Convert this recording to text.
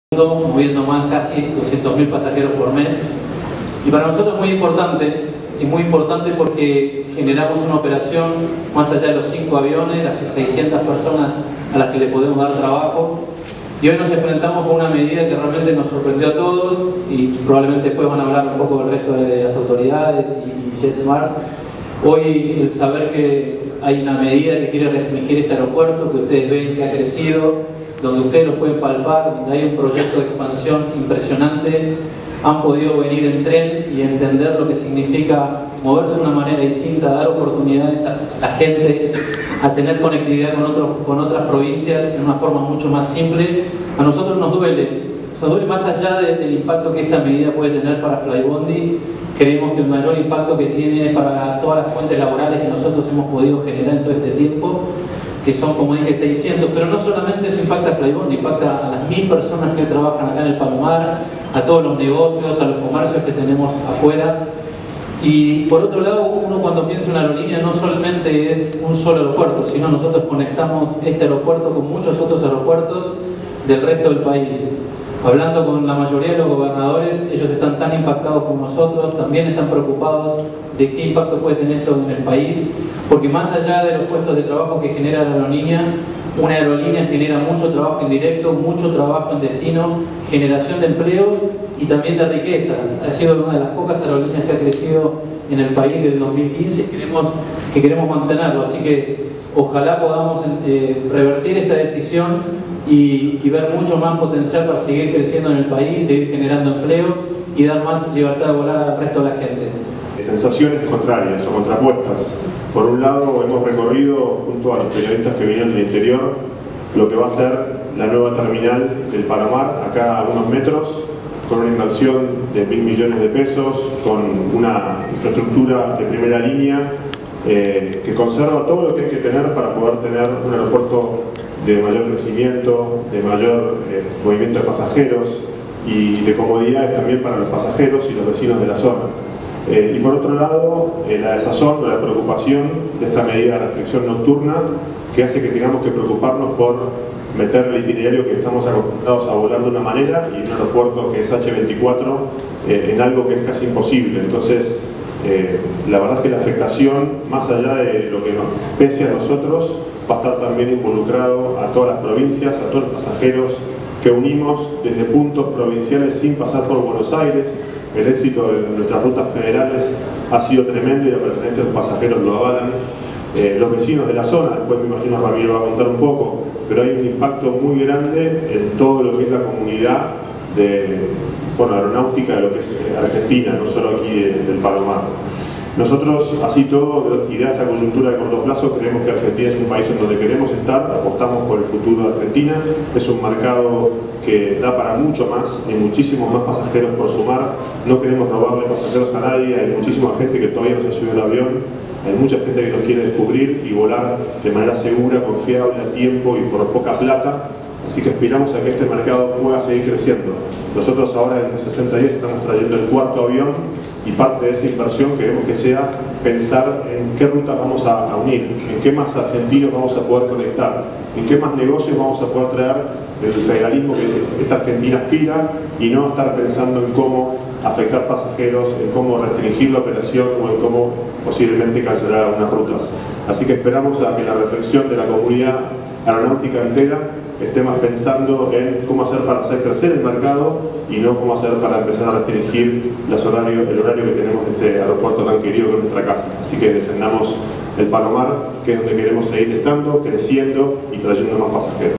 moviendo más casi 200.000 pasajeros por mes. Y para nosotros es muy importante porque generamos una operación más allá de los 5 aviones, las 600 personas a las que le podemos dar trabajo. Y hoy nos enfrentamos con una medida que realmente nos sorprendió a todos y probablemente después van a hablar un poco del resto de las autoridades y JetSmart. Hoy el saber que hay una medida que quiere restringir este aeropuerto, que ustedes ven que ha crecido, donde ustedes lo pueden palpar, donde hay un proyecto de expansión impresionante, han podido venir en tren y entender lo que significa moverse de una manera distinta, dar oportunidades a la gente, a tener conectividad con otras provincias en una forma mucho más simple. A nosotros nos duele más allá del impacto que esta medida puede tener para Flybondi. Creemos que el mayor impacto que tiene es para todas las fuentes laborales que nosotros hemos podido generar en todo este tiempo, que son, como dije, 600, pero no solamente eso impacta a Flybondi, impacta a las 1000 personas que trabajan acá en el Palomar, a todos los negocios, a los comercios que tenemos afuera. Y por otro lado, uno cuando piensa en una aerolínea no solamente es un solo aeropuerto, sino nosotros conectamos este aeropuerto con muchos otros aeropuertos del resto del país. Hablando con la mayoría de los gobernadores, ellos están tan impactados como nosotros, también están preocupados de qué impacto puede tener esto en el país, porque más allá de los puestos de trabajo que genera la aerolínea, una aerolínea genera mucho trabajo indirecto, mucho trabajo en destino, generación de empleo y también de riqueza. Ha sido una de las pocas aerolíneas que ha crecido en el país desde el 2015 y queremos mantenerlo, así que ojalá podamos revertir esta decisión y ver mucho más potencial para seguir creciendo en el país, seguir generando empleo y dar más libertad de volar al resto de la gente. Sensaciones contrarias o contrapuestas. Por un lado, hemos recorrido junto a los periodistas que vienen del interior lo que va a ser la nueva terminal del Palomar, acá a unos metros, con una inversión de 1.000 millones de pesos, con una infraestructura de primera línea que conserva todo lo que hay que tener para poder tener un aeropuerto de mayor crecimiento, de mayor movimiento de pasajeros y de comodidades también para los pasajeros y los vecinos de la zona. Y por otro lado, la desazón o la preocupación de esta medida de restricción nocturna que hace que tengamos que preocuparnos por meter el itinerario que estamos acostumbrados a volar de una manera y en un aeropuerto que es H24 en algo que es casi imposible. Entonces, la verdad es que la afectación, más allá de lo que nos pese a nosotros, va a estar también involucrado a todas las provincias, a todos los pasajeros que unimos desde puntos provinciales sin pasar por Buenos Aires. El éxito de nuestras rutas federales ha sido tremendo y la preferencia de los pasajeros lo avalan. Los vecinos de la zona, después me imagino Ramiro va a contar un poco, pero hay un impacto muy grande en todo lo que es la comunidad aeronáutica de lo que es Argentina, no solo aquí del Palomar. Nosotros, así todo, y de esta coyuntura de corto plazo, creemos que Argentina es un país en donde queremos estar, apostamos por el futuro de Argentina, es un mercado que da para mucho más, hay muchísimos más pasajeros por sumar, no queremos robarle pasajeros a nadie, hay muchísima gente que todavía no se subió al avión, hay mucha gente que nos quiere descubrir y volar de manera segura, confiable, a tiempo y por poca plata, así que aspiramos a que este mercado pueda seguir creciendo. Nosotros ahora en 60 días estamos trayendo el 4.º avión y parte de esa inversión queremos que sea pensar en qué rutas vamos a unir, en qué más argentinos vamos a poder conectar, en qué más negocios vamos a poder traer del federalismo que esta Argentina aspira y no estar pensando en cómo afectar pasajeros, en cómo restringir la operación o en cómo posiblemente cancelar algunas rutas. Así que esperamos a que la reflexión de la comunidad aeronáutica entera esté más pensando en cómo hacer para hacer crecer el mercado y no cómo hacer para empezar a restringir el horario que tenemos de este aeropuerto tan querido que es nuestra casa. Así que defendamos el Palomar, que es donde queremos seguir estando, creciendo y trayendo más pasajeros.